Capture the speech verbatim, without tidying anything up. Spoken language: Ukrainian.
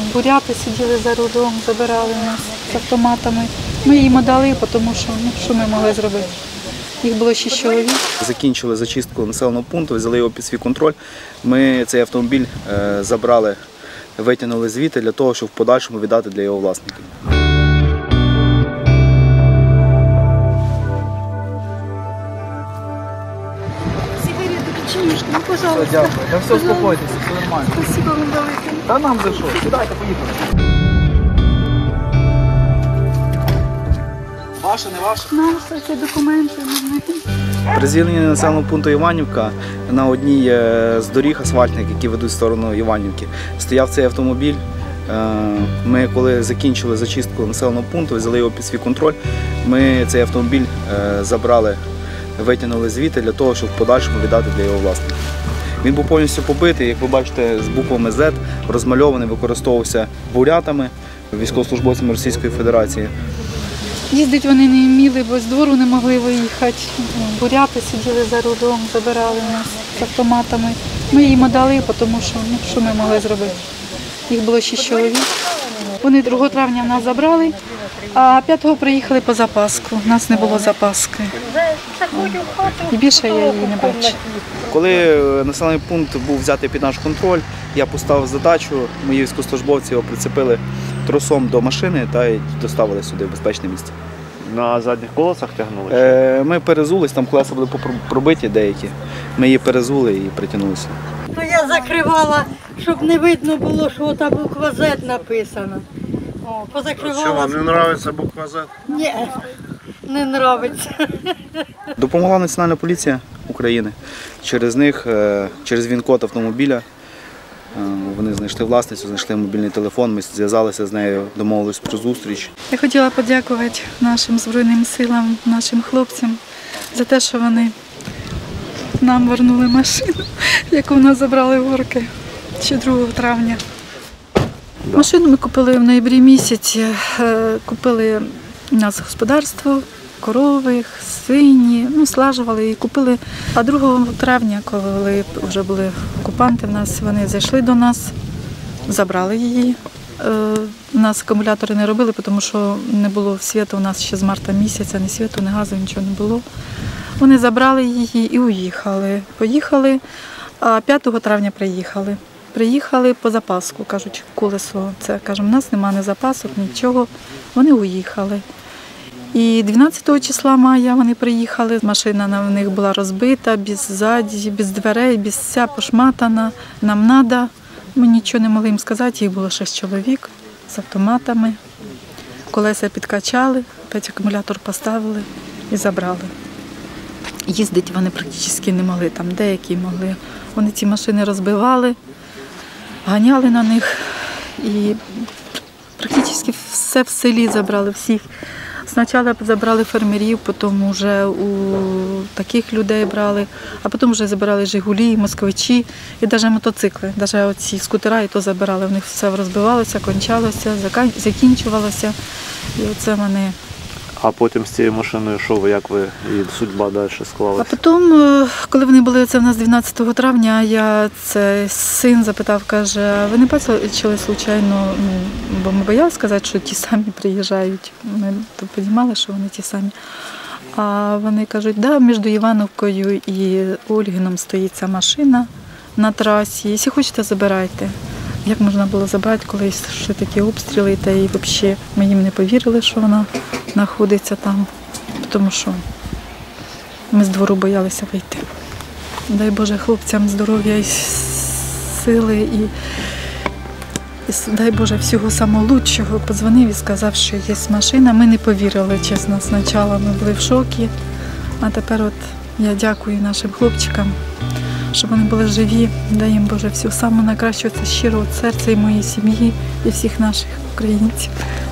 буряти сиділи за рулем, забирали нас з автоматами. Ми їм дали, тому що ну, що ми могли зробити. Їх було шість чоловік. Закінчили зачистку населеного пункту, взяли його під свій контроль. Ми цей автомобіль е, забрали, витягнули звідти для того, щоб в подальшому віддати для його власників. Ну, пожалуйста. Все, дякую. Та все, успокойтеся, все нормально. Спасибо вам велике. Та нам за що? Сідайте, поїхали. Ваше, не ваше? Наші ці документи. При звільненні населеного пункту Іванівка на одній з доріг асфальтних, які ведуть в сторону Іванівки, стояв цей автомобіль. Ми, коли закінчили зачистку населеного пункту, взяли його під свій контроль, ми цей автомобіль забрали, витягнули звідти для того, щоб в подальшому віддати для його власників. Він був повністю побитий, як ви бачите, з буквами зет, розмальований, використовувався бурятами, військовослужбовцями Російської Федерації. Їздити вони не вміли, бо з двору не могли виїхати. Буряти сиділи за рулем, забирали нас з автоматами. Ми їм дали, тому що ну, що ми могли зробити. Їх було шість чоловік. Вони другого травня нас забрали, а п'ятого приїхали по запаску. У нас не було запаски. І більше я її не бачу. Коли населений пункт був взятий під наш контроль, я поставив задачу, мої військовослужбовці його прицепили тросом до машини та й доставили сюди в безпечне місце. На задніх колесах тягнули? Е, ми перезулись, там колеса були пробиті деякі. Ми її перезули і притягнулися. То я закривала, щоб не видно було, що та буква зет написана. О, позакривала. Що, вам не подобається буква зет? Ні, не подобається. Допомогла Національна поліція України. Через них, через він-код автомобіля, вони знайшли власницю, знайшли мобільний телефон, ми зв'язалися з нею, домовилися про зустріч. Я хотіла подякувати нашим Збройним силам, нашим хлопцям за те, що вони нам повернули машину, яку в нас забрали в Орки ще другого травня. Да. Машину ми купили в ноябрі місяці, купили у нас господарство, корови, свині, ну, слажували і купили. А другого травня, коли вже були окупанти в нас, вони зайшли до нас, забрали її. У нас акумулятори не робили, тому що не було світу у нас ще з марта місяця, ні світу, ні газу, нічого не було. Вони забрали її і уїхали. Поїхали, а п'ятого травня приїхали. Приїхали по запаску, кажуть, колесо. Це, кажемо, у нас немає ні запасок, нічого. Вони уїхали. І дванадцятого числа мая вони приїхали, машина на них була розбита, без ззаді, без дверей, без вся пошматана. Нам треба. Ми нічого не могли їм сказати, їх було шість чоловік з автоматами. Колеса підкачали, опять акумулятор поставили і забрали. Їздити вони практично не могли, там деякі могли. Вони ці машини розбивали, ганяли на них і практично все в селі забрали, всіх. Спочатку забрали фермерів, потім вже у таких людей брали, а потім вже забирали «Жигулі», «Москвичі» і навіть мотоцикли. Навіть оці скутера і то забирали, в них все розбивалося, кончалося, закінчувалося. І оце вони. А потім з цією машиною що ви, як ви, і судьба далі склалася? А потім, коли вони були це в нас дванадцятого травня, я, це син запитав, каже, ви не бачили случайно, ну, бо ми боялися сказати, що ті самі приїжджають. Ми розуміли, що вони ті самі. А вони кажуть, да, між Івановкою і Ольгином стоїть ця машина на трасі. Якщо хочете, забирайте. Як можна було забрати, коли ще такі обстріли, та і взагалі ми їм не повірили, що вона знаходиться там, тому що ми з двору боялися вийти. Дай Боже хлопцям здоров'я і сили, і, і дай Боже всього самого лучшого. Подзвонив і сказав, що є машина. Ми не повірили, чесно, спочатку ми були в шокі, а тепер от я дякую нашим хлопчикам, щоб вони були живі. Дай їм Боже всього самого найкращого, це щиро від серця і моєї сім'ї, і всіх наших українців.